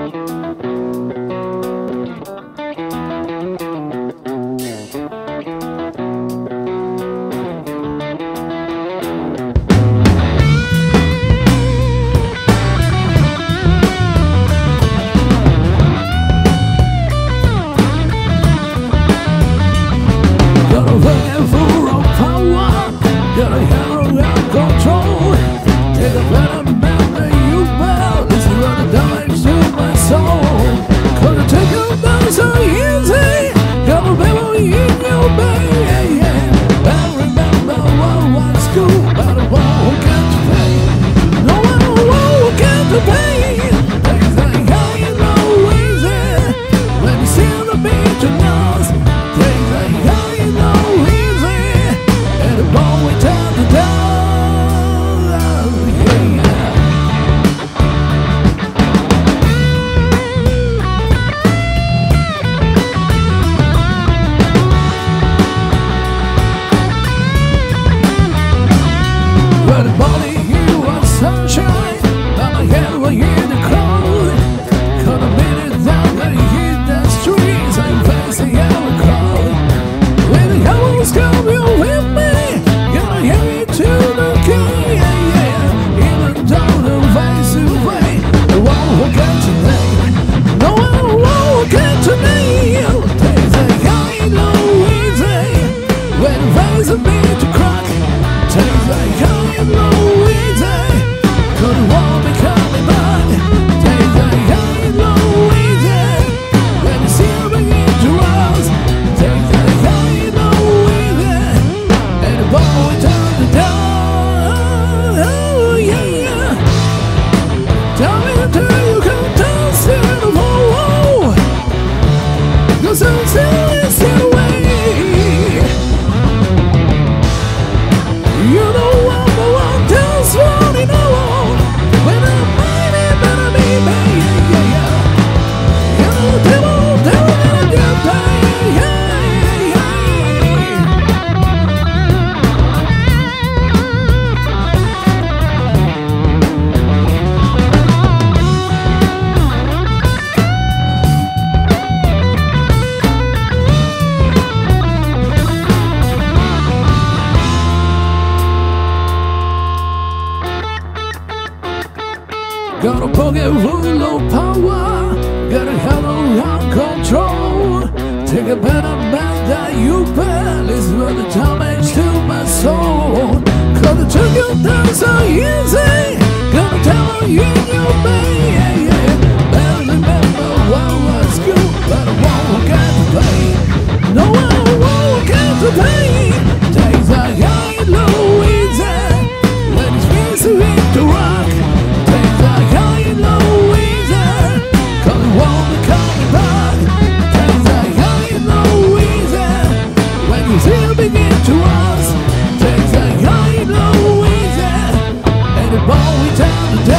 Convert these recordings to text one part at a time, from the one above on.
Got a pocket full of power, got a handle on control. Take a better man that you feel is what the damage to my soul. Cause the took you down so easy, gonna tell you in your way. Better remember what was good, but I won't get to pay. No, I won't get to pay. Takes a high and low easy, when it's easy to rock. Takes a high and low easy, cause it won't be coming back. Takes a high and low easy, when you still begin to rise. Takes a high and low easy, and the ball we down the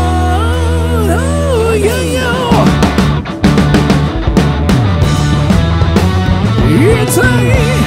down. Oh yeah, yeah. It's a